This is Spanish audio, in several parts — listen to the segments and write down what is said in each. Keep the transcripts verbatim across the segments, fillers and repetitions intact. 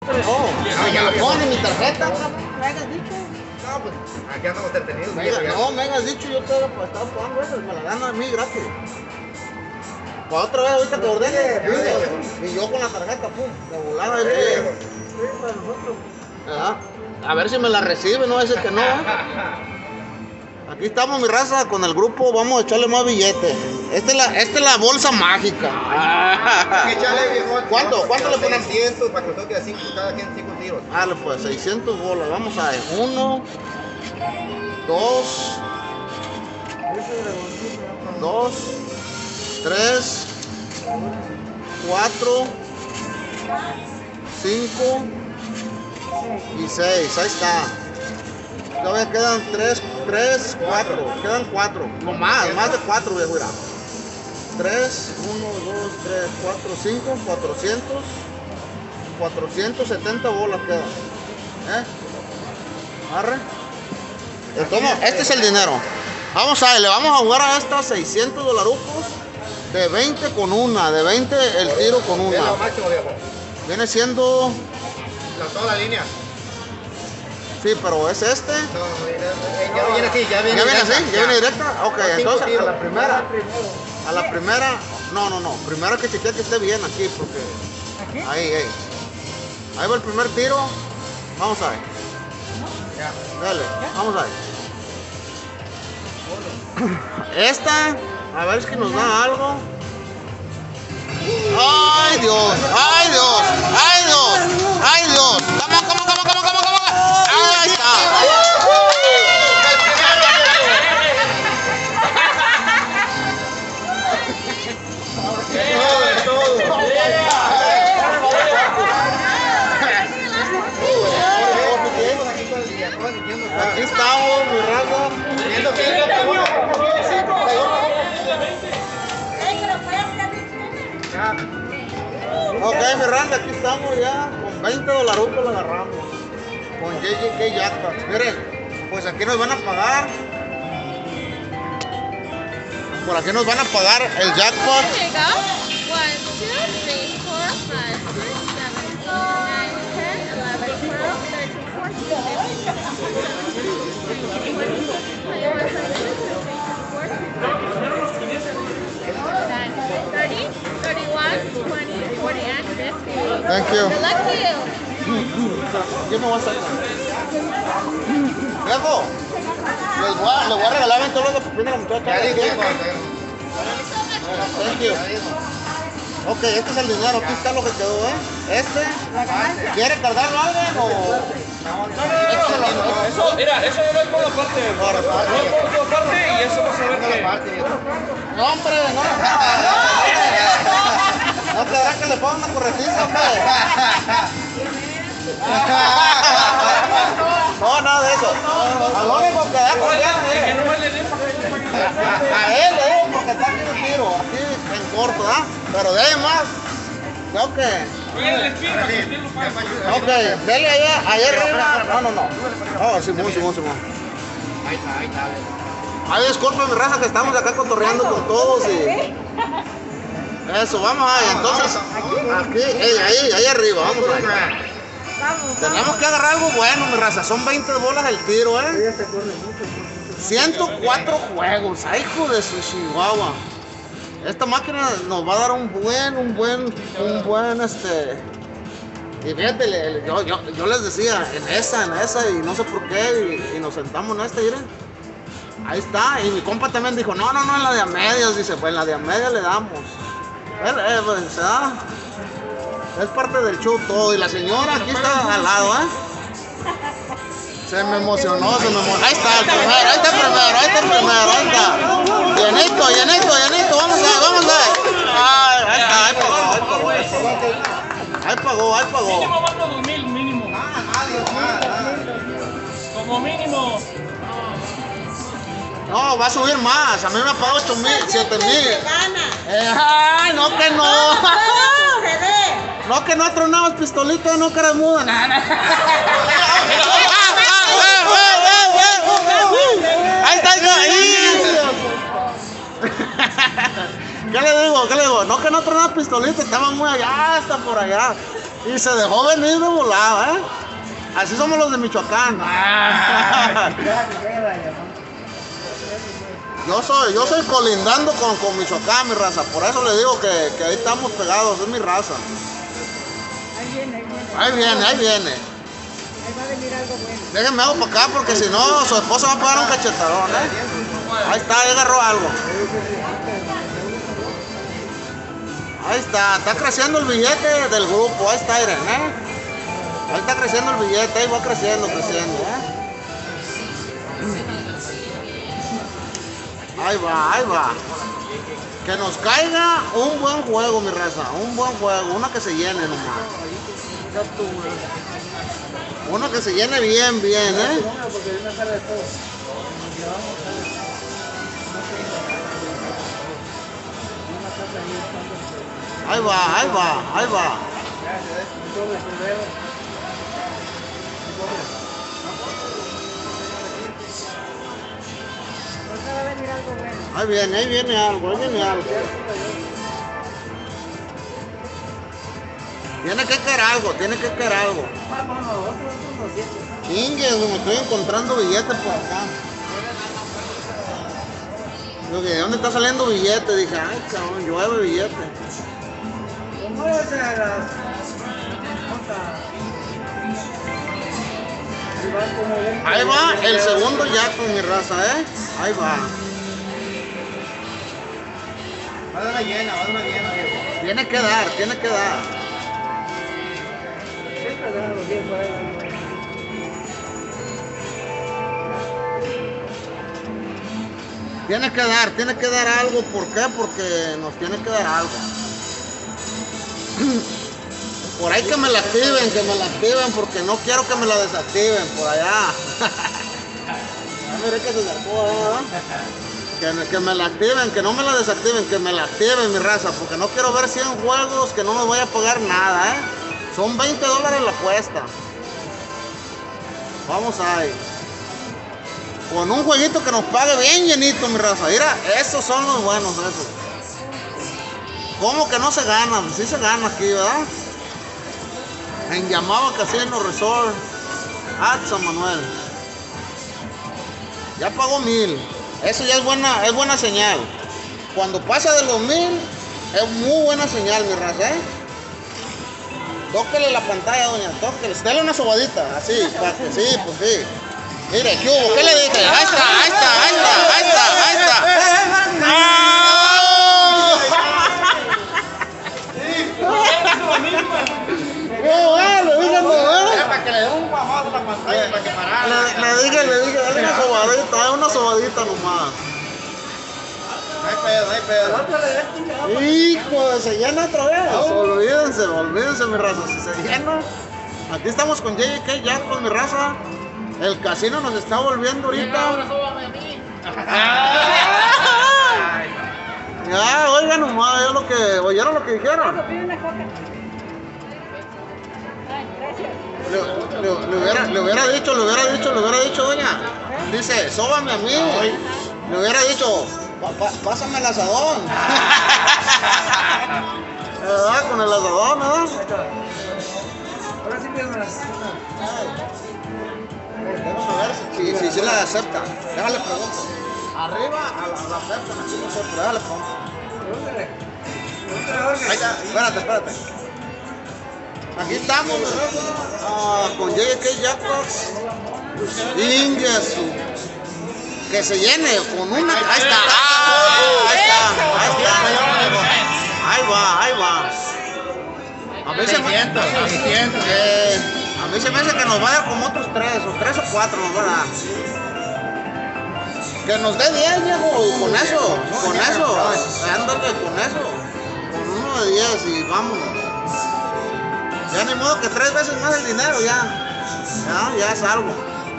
Oh, ah, ya lo pone mi tarjeta, ¿Me hayas dicho? no, pues, Aquí andamos detenidos. me hayas- no, me hayas dicho, yo te pues, estaba pagando eso, me la dan a mí gratis. Para otra vez, ahorita que ordene, y yo con la tarjeta, pum, de volada. ahí viejo. Sí, para nosotros. Ajá. A ver si me la recibe, no ese que no. ¿eh? Aquí estamos, mi raza, con el grupo, vamos a echarle más billetes. Esta es la, esta es la bolsa mágica. Hay que echarle, viejo. ¿Cuánto? ¿Cuánto le ponemos? seiscientos para que nos toque a cinco, cada quien cinco tiros. Dale pues, seiscientos bolas, vamos a ver. Uno, dos, dos, tres, cuatro, cinco y seis. Ahí está. Todavía quedan tres, tres, cuatro. Quedan cuatro. No más, más de cuatro, viejo. Mira. tres, uno, dos, tres, cuatro, cinco, cuatrocientos. cuatrocientos setenta bolas quedan. ¿Eh? Arre. Entonces, este es el dinero. Vamos a ver, le vamos a jugar a estas seiscientos dolarucos de veinte con una. De veinte el tiro con Es lo una. máximo, viejo. Viene siendo. La, toda la línea. Sí, pero es este. No, no, viene, eh, ya viene así, ya viene ¿Ya viene directa, así? ¿Ya viene directa? Ok, Con cinco entonces a tiros. la primera. Primero. A la primera. No, no, no. Primero hay que chequear que esté bien aquí, porque. ¿Aquí? Ahí, ahí. Ahí va el primer tiro. Vamos a ver. Ya. Dale, vamos a ver. Esta, a ver si nos da algo. ¡Ay, Dios! ¡Ay, Dios! ¡Ay, Dios! ¡Ay, Dios! ¡Cómo, cómo, cómo, cómo, cómo, cómo! ¡Ahí está! Aquí estamos, mi raza. Ok, mi raza, aquí estamos ya. Con veinte dolarucos lo agarramos. Con J J K Jackpot. Miren, pues aquí nos van a pagar. Por aquí nos van a pagar el jackpot. Here you go. One, two, three, four, five, six, seven, eight, nine, ten, eleven, twelve, thirteen, fourteen, fifteen, sixteen, twenty-one, thirty, thirty-one, twenty, forty, and fifty. Thank you. Good luck to you. Yo me voy a sacar. Viejo, les voy a, les voy a regalar en todo lo que viene la muchacha. Ya dijo, viejo. Thank you. Ok, este es el dinero, aquí está lo que quedó, ¿eh? Este, ¿quiere cargarlo alguien o...? Eso, mira, eso no es por la parte. No es por la parte y eso vas a ver que. No, hombre, no. No quedará que le ponga una corretiza, hombre. No, nada de eso. Al único que da confianza Que es no me le den para que. a él, eh, porque está aquí en tiro, aquí en corto, ¿ah? Pero de ahí más, creo que... Oye, les pido para que usted lo pague. Ok, dele allá, allá arriba. No, no, no. Oh, Simón, Simón, Simón. Ahí está, ahí está, viejo. Ay, disculpen mi raza que estamos acá cotorreando con todos y... Eso, vamos ahí, entonces... Aquí, ey, ahí, ahí arriba, vamos ahí. Vamos, Tenemos que agarrar algo bueno, mi raza. Son veinte bolas el tiro, ¿eh? ya se corre mucho. ciento cuatro juegos. ¡Ay, hijo de su chihuahua! Esta máquina nos va a dar un buen, un buen, un buen, este... Y fíjate, le- le- yo, yo, yo les decía, en esa, en esa, y no sé por qué, y, y nos sentamos en esta, miren. Ahí está, y mi compa también dijo, no, no, no, en la de a medias, dice, pues en la de a medias le damos. Él, eh, pues, se da. Es parte del show todo, y la señora aquí está al lado, ¿eh? Se me emocionó, se me emocionó. Ahí está el primero, ahí está el primero, ahí está el primero, ahí está. Llenito, llenito, llenito, vamos a ver, vamos a ver. Ay, ahí está, ahí pagó, ahí pagó, ahí pagó. Ahí pagó, ahí pagó. Mínimo mando dos mil, mínimo. Como mínimo. No, va a subir más, a mí me pagó ocho mil, siete mil. Gana. Eh, ay, no que no. Se ve. No que no tronamos pistolitas, no que eres muda. Nah, nah. Ahí está, ahí está. Ahí. ¿Qué le digo? ¿Qué le digo? No que no tronamos pistolitas, estaban muy allá, hasta por allá. Y se dejó venir de volado, ¿eh? Así somos los de Michoacán. Yo soy, yo soy colindando con, con Michoacán, mi raza. Por eso le digo que, que ahí estamos pegados, es mi raza. Ahí viene, ahí viene. Ahí viene, ahí viene. Ahí va a venir algo bueno. Déjenme algo para acá porque si no, su esposa va a pagar un cachetadón, ¿eh? Ahí está, ahí agarró algo. Ahí está, está creciendo el billete del grupo, ahí está, Irene, ¿eh? Ahí está creciendo el billete, ahí va creciendo, creciendo, ¿eh? Ahí va, ahí va. Que nos caiga un buen juego, mi raza, un buen juego, una que se llene nomás. Una que se llene bien, bien, ¿eh? Ahí va, ahí va, ahí va. Va a venir algo bueno. Ahí viene, ahí viene algo, ahí viene algo. Tiene que caer algo, tiene que caer algo. Chingue, me estoy encontrando billetes por acá. Digo, ¿de dónde está saliendo billete? Dije, ay, cabrón, llueve billete. Ahí va el segundo ya con mi raza, ¿eh? Ahí va. Va de una llena, va de una llena, viejo. Tiene que dar, tiene que dar. Siempre dan los diez por ahí. Tiene que dar, tiene que dar algo. ¿Por qué? Porque nos tiene que dar algo. Por ahí que me la activen, que me la activen, porque no quiero que me la desactiven por allá. Ya miré que se sacó, ¿eh? Que, que me la activen, que no me la desactiven, que me la activen, mi raza, porque no quiero ver cien juegos que no me voy a pagar nada, ¿eh? Son veinte dólares la apuesta. Vamos ahí. Con un jueguito que nos pague bien llenito, mi raza. Mira, esos son los buenos, esos. ¿Cómo que no se gana? Sí se gana aquí, ¿verdad? En Yamava Casino Resort, at San Manuel. Ya pagó mil. Eso ya es buena, es buena señal. Cuando pasa de los mil, es muy buena señal, mi raza, ¿eh? Tóquele la pantalla, doña, tóquele. Dale una sobadita, así, para que sí, pues sí. Mire, ¿qué hubo? ¿Qué le dije? Ahí está, ahí está, ahí está, ahí está, ahí está. ¡No, le dije, no, Era para que le dé un mamazo a la pantalla para que parara. Le, le dije, le dije, dale una sobadita, dale una sobadita nomás. No hay pedo, no hay pedo. Hijo de, se llena otra vez. Olvídense, olvídense, mi raza, si se llena. Aquí estamos con J J K Jack, con mi raza. El casino nos está volviendo ahorita. Ya, oigan nomás, yo lo que, ¿oyeron lo que dijeron? Pide una coca. Ay, gracias. Le, le- le hubiera, le hubiera dicho, le hubiera dicho, le hubiera dicho, doña. Dice, sóbame a mí. Le hubiera dicho, "Pa- pa- pásame el asadón. ¿Verdad? Con el asadón, ¿verdad? Ahora sí pido las. Vamos a ver si, si, si, si la acepta. Déjale pregunto. Arriba a la, a la aceptan, aquí no sé, pero déjale pregunto. Ahí está, espérate, espérate. Aquí estamos, mi raza, ah, con J J K Jackbox. Ingesu. Que se llene con una. Ahí está. Ah, ahí está. Ahí está. Ahí va, ahí va. A mí se me, eh, a mí se me hace que nos vaya como otros tres, o tres o cuatro nos va a dar. Que nos dé diez, viejo, y con eso, con eso, ándale, con eso. Con uno de diez y vámonos. Ya ni modo que tres veces más el dinero, ya. Ya, ya es algo.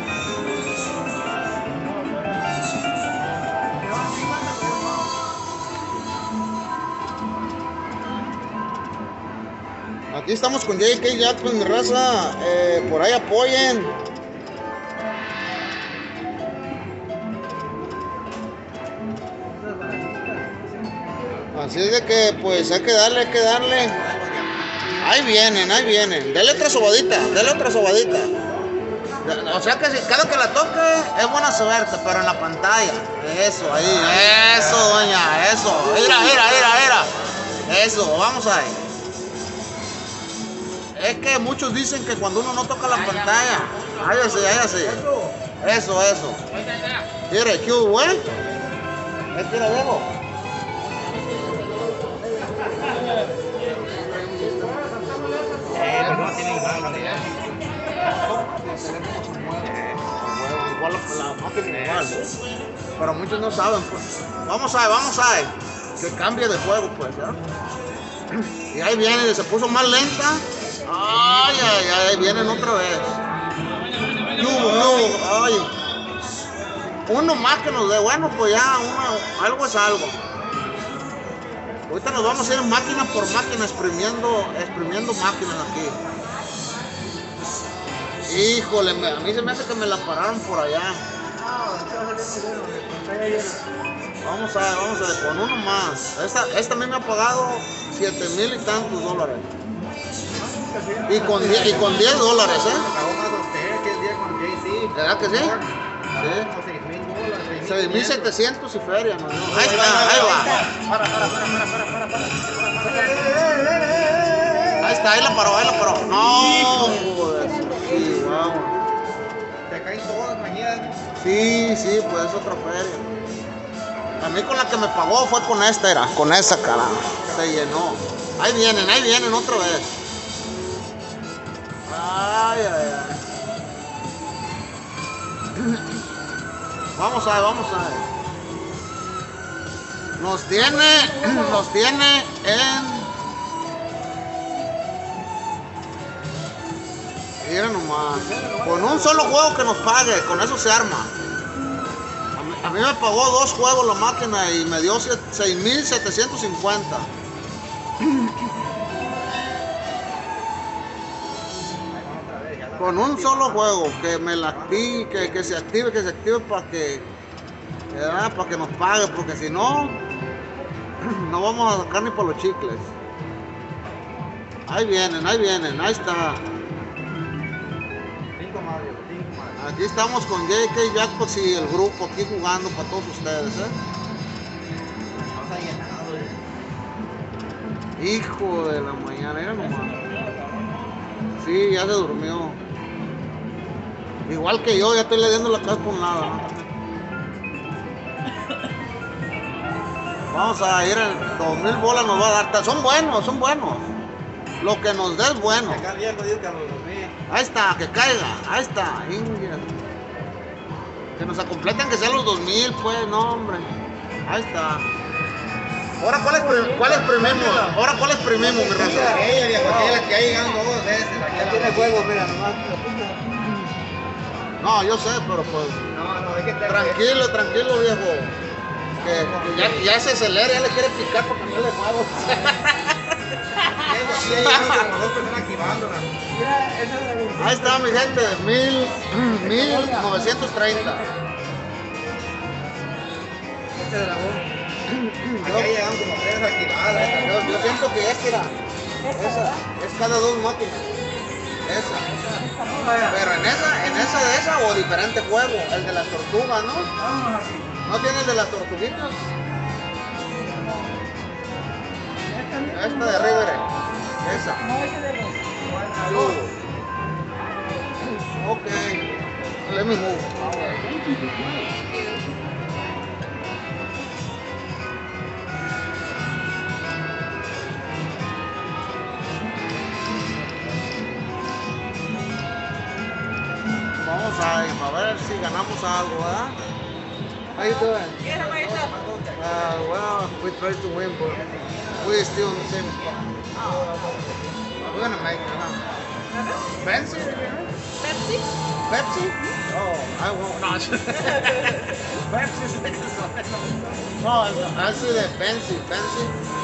Aquí estamos con J K Jack, con mi raza. Eh, por ahí apoyen. Así es de que, pues, hay que darle, hay que darle. Ahí vienen, ahí vienen. Dele otra sobadita, dele otra sobadita. O sea que si cada que la toque es buena suerte, pero en la pantalla. Eso, ahí. Eso, doña, eso. Mira, mira, mira, mira. Eso, vamos ahí. Es que muchos dicen que cuando uno no toca la pantalla. Ahí así, ahí así. Eso, eso. Mire, ¿qué hubo, eh? ¿Es que luego? Igual la, la máquina igual, pero muchos no saben, pues. Vamos a ver, vamos a ver. Que cambie de juego, pues, ¿ya? Y ahí viene, se puso más lenta. Ay, ay, ay, vienen otra vez. No, no, ay. Uno más que nos dé, bueno, pues ya, uno, algo es algo. Ahorita nos vamos a ir máquina por máquina, exprimiendo, exprimiendo máquinas aquí. Híjole, me, a mí se me hace que me la pararon por allá. Vamos a ver, vamos a ver, con uno más. Esta, esta a mí me ha pagado siete mil y tantos dólares. Y con, y con diez dólares, ¿eh? ¿Verdad que sí? Sí. seis mil setecientos y feria, ¿no? Ahí está, ahí va. Para, para, para, para, para, para, para. Ahí está, ahí la paró, ahí la paró. No, joder. Sí, vamos. Te caen todas mañana. Sí, sí, pues es otra feria. A mí con la que me pagó fue con esta, era, con esa, cara. Se llenó. Ahí vienen, ahí vienen otra vez. Ay, ay, ay. Vamos a ver, vamos a ver. Nos tiene, nos tiene en... Miren nomás. Con un solo juego que nos pague, con eso se arma. A mí, a mí me pagó dos juegos la máquina y me dio seis mil setecientos cincuenta. Con un solo juego, que me la active, que, que se active, que se active para que, ¿verdad? Para que nos pague, porque si no, no vamos a sacar ni por los chicles. Ahí vienen, ahí vienen, ahí está. Aquí estamos con J K Jackpots y el grupo aquí jugando para todos ustedes, ¿eh? Hijo de la mañana, era nomás. Sí, ya se durmió. Igual que yo, ya estoy leyendo la casa por nada, ¿no? Vamos a ir en dos mil bolas nos va a dar. Son buenos, son buenos. Lo que nos dé es bueno. Ahí está, que caiga. Ahí está. Que nos completen que sean los dos mil, pues, no, hombre. Ahí está. Ahora, ¿cuál, es, ¿cuál exprimimos? Ahora, ¿cuál exprimimos, mi raza? Aquella, viejo, aquella que ahí llegan dos veces. Ya tiene juego, mira, nomás. No, yo sé, pero pues... No, no, es que te... Tranquilo, tranquilo, viejo. Que, que ya, ya se acelera, ya le quiere picar para cambiarle juego. Sí, ahí llegan como dos personas activándola. Mira, esa es la... Ahí está, mi gente, mil novecientos treinta. Esta es la voz. Aquí llegan como tres activadas. Yo, yo siento que es que era, esa, es cada dos máquinas. Esa. Pero en esa, en esa de esa o diferente juego, el de las tortugas, ¿no? ¿No tiene el de las tortuguitas? Esta de River. Esa. Yo. Ok. Let me move. Vamos a ir, a ver si ganamos algo, ¿verdad? How you doing? Good, how about yourself? Uh, well, we tried to win, but we're still in the same spot. We're gonna make it, huh? Fancy? Pepsi? Pepsi? Oh, I won't. No, Pepsi. No, I see the fancy, fancy.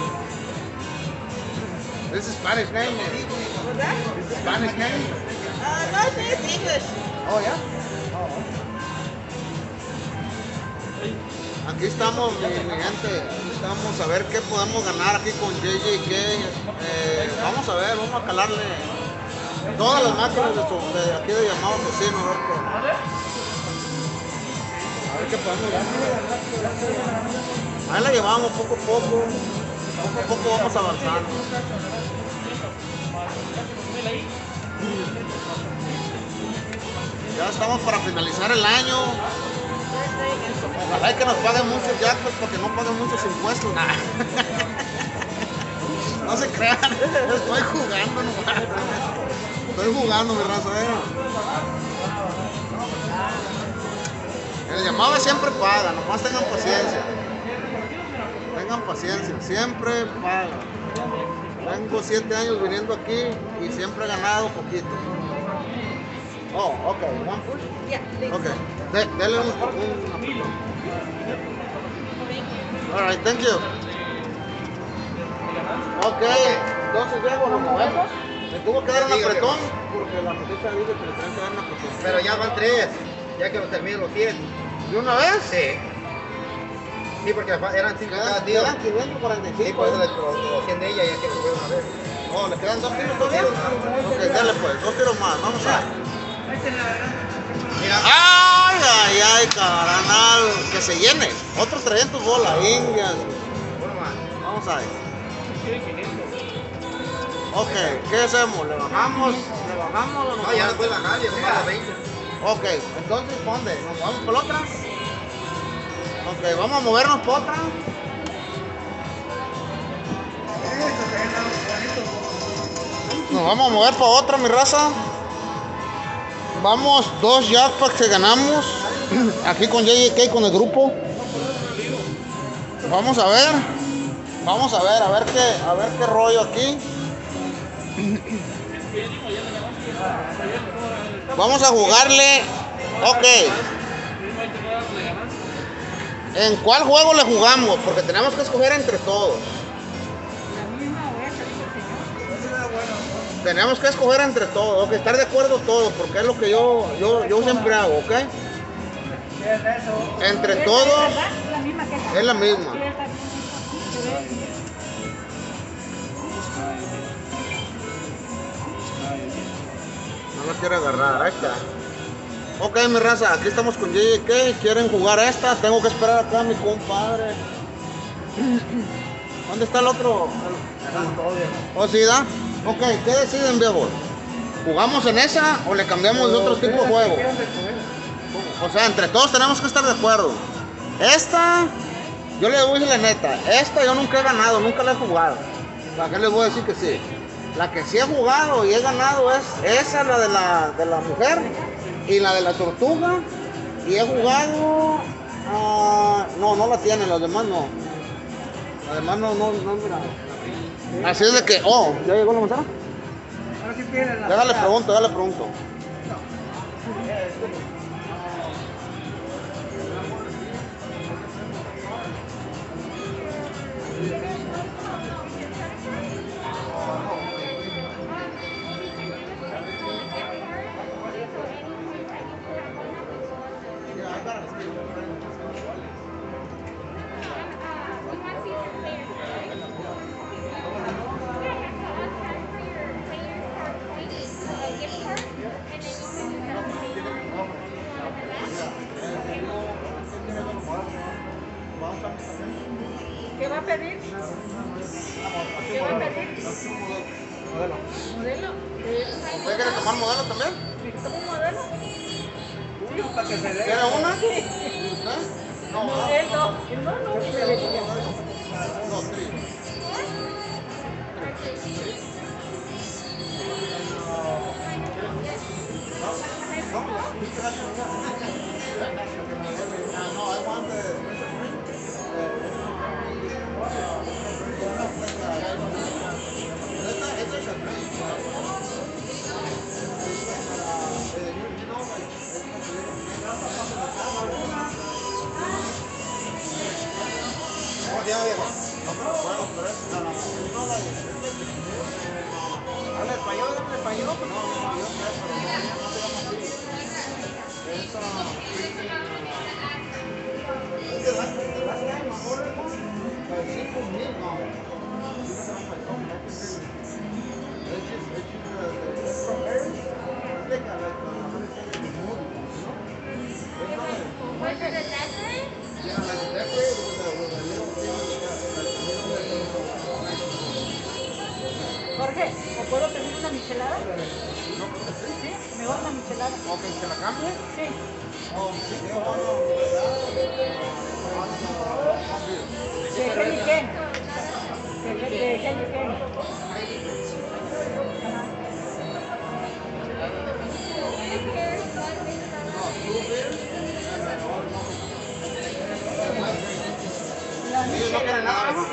This is Spanish name. What's that? This is Spanish name. Uh, no, it's English. Oh yeah. Oh. Aquí estamos, mi, mi gente. Estamos a ver qué podemos ganar aquí con J J K. Eh, vamos a ver, vamos a calarle todas las máquinas de, su- de aquí de llamados vecinos. A ver qué, a ver qué podemos ganar. Ahí la llevamos poco a poco. Poco a poco vamos avanzando. Ya estamos para finalizar el año. Ojalá y que nos paguen muchos jackpots porque no paguen muchos impuestos. Nah. No se crean, estoy jugando nomás. Estoy jugando, mi raza. Eh. El llamado siempre paga, nomás tengan paciencia. Tengan paciencia, siempre paga. Tengo siete años viniendo aquí y siempre he ganado poquito. Oh, ok, one push? Yeah, please. Ok, De, dele un, un... Alright, thank you. Ok, entonces Diego, nos movemos. Me tuvo que dar un apretón porque la muchacha dice que le tienen que dar un apretón. Pero ya van tres, ya que nos terminen los cien. ¿De una vez? Sí. Sí, porque eran cinco cada Quedan, tío. quedan quinientos cuarenta y cinco. Sí, por eso los, los cien de ella ya que nos fueron a ver. Oh, ¿le quedan dos tiros todavía? Ok, dale pues, dos tiros más, vamos a... Mira, ¡Ay, ay, ay, carnal! Que se llene. Otros trescientos bolas, indias. uno más. Vamos a ver. Ok, ¿qué hacemos? ¿Le bajamos? ¿Le bajamos o no? No, ya no puede bajar, ya son más de veinte. Ok, entonces, ¿dónde? ¿Nos vamos por otra? Ok, vamos a movernos por otra. Nos vamos a mover para otra, mi raza. Vamos, dos jackpots que ganamos. Aquí con J J K, con el grupo. Vamos a ver. Vamos a ver, a ver qué, a ver qué rollo aquí. Vamos a jugarle. Ok. ¿En cuál juego le jugamos? Porque tenemos que escoger entre todos. Tenemos que escoger entre todos, ok, estar de acuerdo todos, porque es lo que yo, yo, yo siempre hago, ok. Entre todos es la misma. No la quiere agarrar, ahí está. Ok, mi raza, aquí estamos con J J K. ¿Quieren jugar esta? Tengo que esperar acá a mi compadre. ¿Dónde está el otro? ¿Oh, sí, da? Ok, ¿qué deciden, viejo? ¿Jugamos en esa o le cambiamos de otro tipo de juego? O sea, entre todos tenemos que estar de acuerdo. Esta, yo le voy a decir la neta, esta yo nunca he ganado, nunca la he jugado. ¿Para qué les voy a decir que sí? La que sí he jugado y he ganado es esa, la de la, de la mujer y la de la tortuga. Y he jugado... Uh, no, no la tienen, los demás no. Además no, no, no, mira. Así es de que, oh, ¿ya llegó la manzana? Ahora sí tiene la. Déjale pregunto, déjale pregunto. ¿Qué va a pedir? ¿Qué va a pedir? Modelo. ¿Modelo? ¿Usted quiere tomar modelo también? ¿Toma un modelo? Para que se dé. ¿Quiere una? ¿Usted? No, no. Él no. No, no. No, tres. No, I want the... ¿Cómo se llama, viejo? ¿Habla español? ¿Habla español? No, no, yo sé, pero no, no se llama así. Es, ah, Was it a necklace? Jorge, ¿o puedo pedir una michelada? Sí, mejor una michelada. Ok, ¿se la cambie? Sí. De Heineken. De de Heineken. Ellos no quieren nada, ¿no?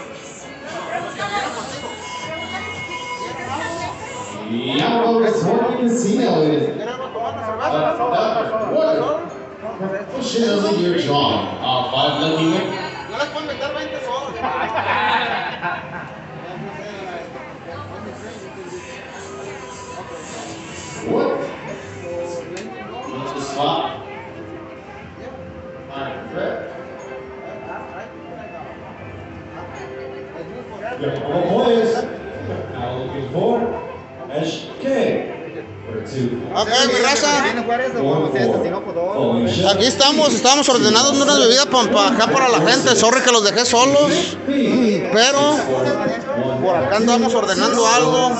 The Outlaw Resort Casino is ¿Quieren algo tomar una cerveza? water. Push it over your jaw. Uh, five lucky win. Yo les puedo meter veinte solos. What? What's the spot? Alright, Fred. Yeah, all boys. Now looking for S K. For two. Ok, mi raza. Viene Juárez, no podemos hacer esto, si no, pues dos. Holy shit. Aquí estamos, estamos ordenando unas bebidas para acá para la gente. Sorry que los dejé solos, pero por acá andamos ordenando algo.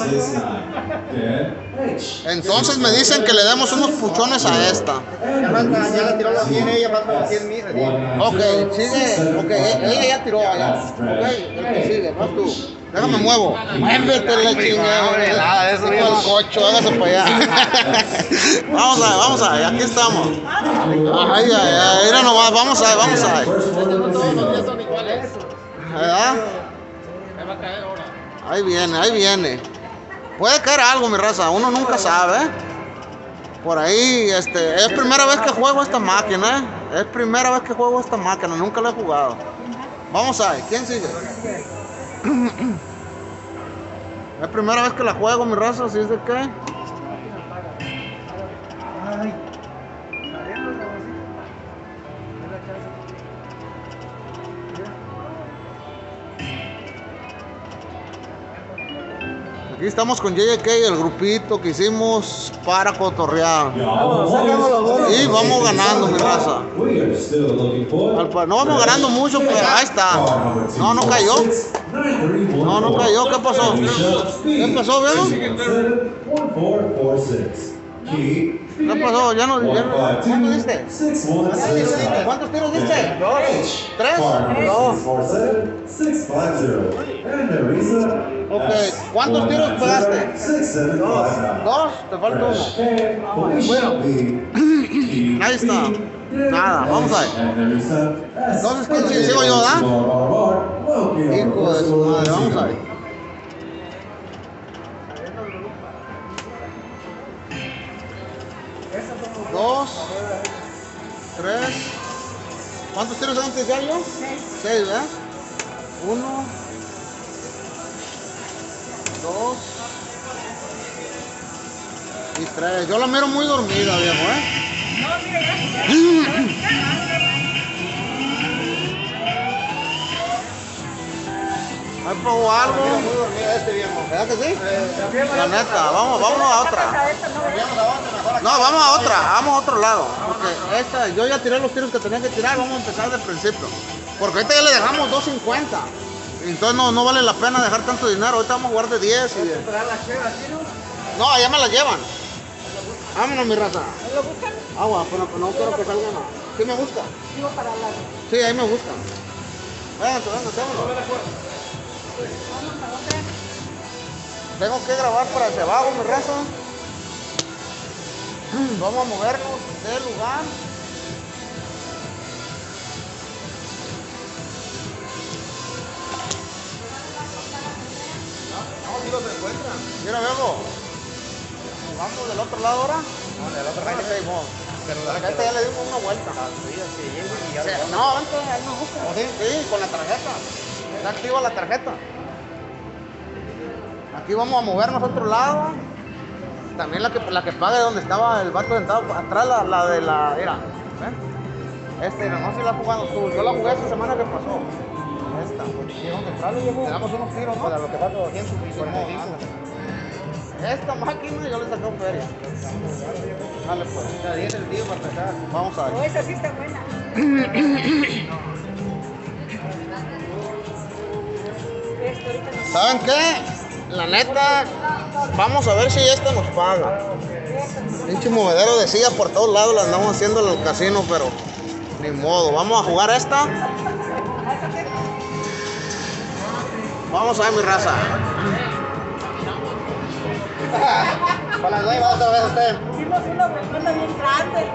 Entonces me dicen que le demos unos puchones a esta. Ya falta, ya la tiró la cien, ella falta cien mil. Ok, sigue. Ok, ella ya tiró allá. Ok, el que sigue, vas tú. Déjame muevo. Muévete la chingada. Eso es el cocho, hágase para allá. Vamos a ver, vamos a ver, aquí estamos. Ay, ay, ay, mira nomás, vamos a ver, vamos a ver. ¿Verdad? Ahí viene, ahí viene. Puede caer algo, mi raza, uno nunca sabe. Por ahí, este, es primera vez que juego esta máquina, ¿eh? Es primera vez que juego esta máquina, nunca la he jugado. Vamos a ver, ¿quién sigue? Es primera vez que la juego, mi raza, así es de que. Aquí estamos con J J K, el grupito que hicimos para cotorrear. Y vamos ganando, mi raza. Al pa- No vamos ganando mucho, pero ahí está. No, no cayó. No, no cayó. ¿Qué pasó? ¿Qué pasó, vieron? ¿Qué pasó? Ya no, ya no. ¿Cuánto diste? ¿Cuántos tiros diste? Dos. ¿Tres? Dos. Ok, ¿cuántos tiros pegaste? Dos. ¿Dos? Te falta uno. Bueno, ahí está. Nada, vamos a ver. Entonces, ¿quién sigo yo, da? Hijo de su madre, vamos a ver. Dos, tres. ¿Cuántos tiros antes ya yo? Seis. Seis, ¿verdad? Uno, dos y tres. Yo la miro muy dormida, viejo, ¿eh? ¿Ahí pagó algo? Muy dormida este viejo. ¿Verdad que sí? La neta, vamos, vámonos a otra. No, vamos a otra, vamos a otro lado. Porque esta, yo ya tiré los tiros que tenía que tirar, vamos a empezar desde el principio. Porque ahorita ya le dejamos dos cincuenta. Entonces no, no vale la pena dejar tanto dinero. Ahorita vamos a jugar de diez y de... No, allá me la llevan. Vámonos, mi raza. ¿Lo buscan? Agua, pero no quiero que salga nada. ¿Sí me busca? Digo para la... Sí, ahí me buscan. Vénganse, vénganse, vámonos. Vamos a otra. Tengo que grabar para hacia abajo, mi raza. Vamos a movernos del lugar. No, si los encuentran. Mira, viejo. Vamos del otro lado ahora. No, del otro Ahí lado. seguimos. Pero A este ya le dimos una vuelta. ya Sí, lo- no, antes ahí nos busca. Sí, sí, con la tarjeta. Está activa la tarjeta. Aquí vamos a movernos a otro lado. También la que, la que pague donde estaba el vato sentado atrás, la, la de la. Mira, ¿ven? Este, no sé si la has jugado tú. Yo la jugué esa semana que pasó. Esta. Le damos unos tiros, ¿no? Para lo que falta doscientos cuarenta y cinco. Esta máquina yo le saqué un feria. Dale pues. La diez el tío para empezar. Vamos a O ver. esa sí está buena. Esto ahorita no. ¿Saben qué? La neta, vamos a ver si esta nos paga. Pinche movedero de silla por todos lados la andamos haciendo en el casino, pero ni modo. Vamos a jugar esta. Vamos a ver mi raza. Para la nueva otra vez usted. Hicimos una brocona bien grande.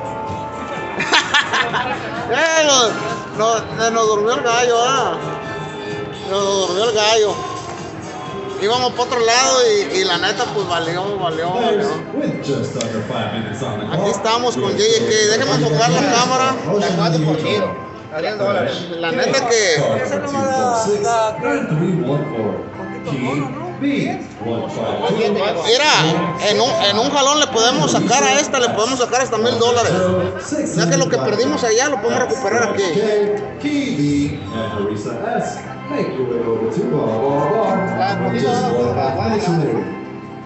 Eh, nos, nos, nos durmió el gallo, ¿ah? Nos durmió el gallo. Íbamos para otro lado y, y la neta pues valió, valió, Players valió. with just under five minutes on the clock. Aquí estamos con J J K. Déjeme enfocar la cámara. La cuatro por tiro. A diez dólares. La neta que Start two four six and three one four. Key B one five two. mira, en un, en un jalón le podemos sacar a esta, le podemos sacar hasta mil dólares. Ya que lo que perdimos allá lo podemos recuperar aquí. Key B and Marisa S. Make your way over to Blah Blah Blah. Just one half minutes remaining.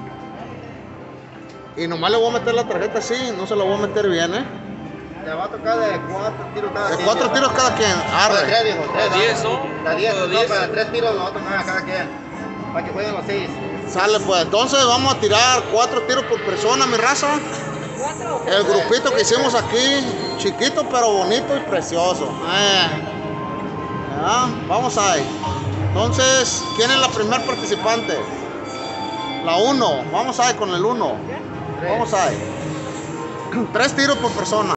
Y nomás le voy a meter la tarjeta así, no se la voy a meter bien, ¿eh? Le va a tocar de cuatro tiros cada De quien. cuatro tiros cada quien. Para Arre. tres, viejo. Tres. diez, ¿no? La diez, Para no, diez. para tres tiros lo va a tocar a cada quien. Para que jueguen los seis. Sale pues. Entonces vamos a tirar cuatro tiros por persona, mi raza. Cuatro. El grupito que hicimos aquí, chiquito pero bonito y precioso. Eh. Ya, vamos ahí. Entonces, ¿quién es la primer participante? La uno. Vamos ahí con el uno. Vamos ahí. Tres tiros por persona.